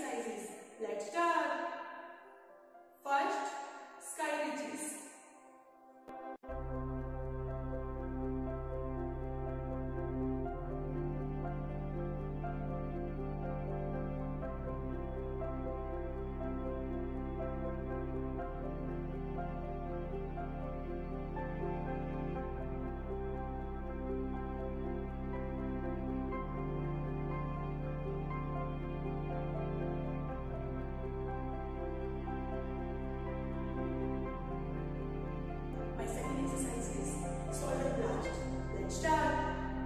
exercises. Let's start. First, sky reaches. My second exercise is solar blast. Let's start.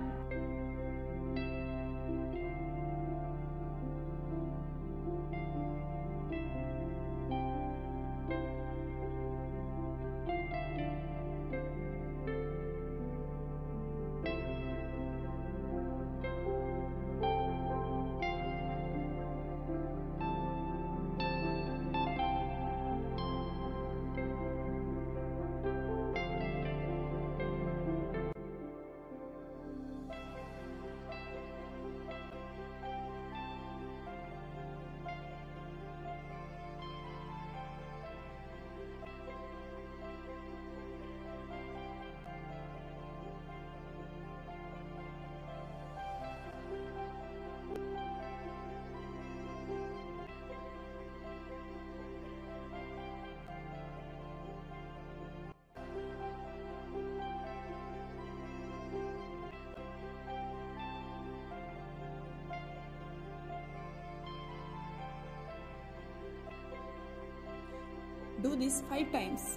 Do this 5 times.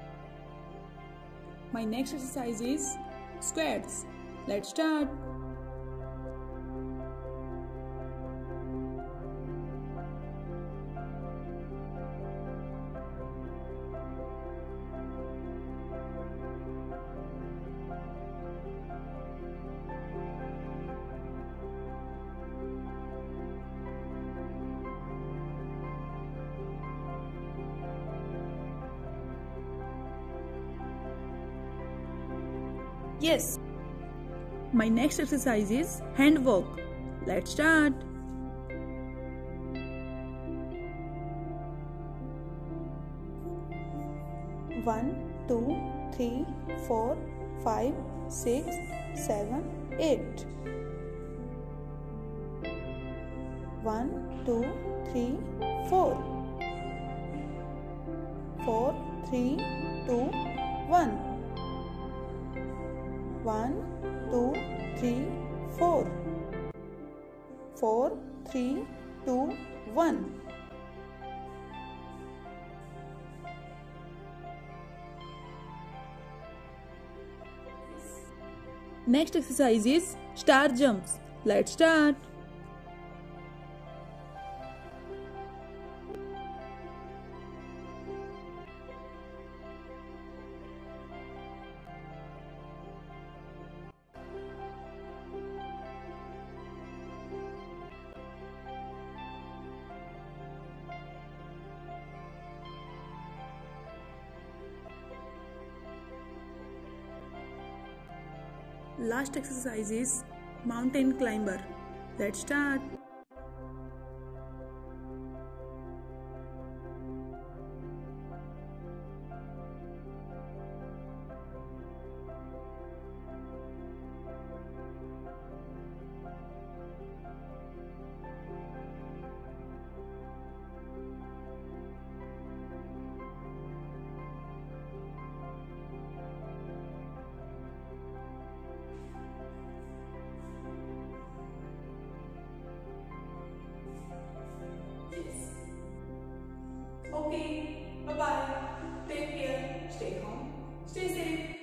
My next exercise is squats. Let's start. Yes. My next exercise is hand walk. Let's start. One, two, three, 4, 5, 6, 7, 8. 1, 2, 3, 4. 4, 3, 2, 1. 1, 2, 3, 4. 4, 3, 2, 1. Next exercise is star jumps. Let's start. Last exercise is mountain climber. Let's start. Okay, bye-bye. Take care. Stay home. Stay safe.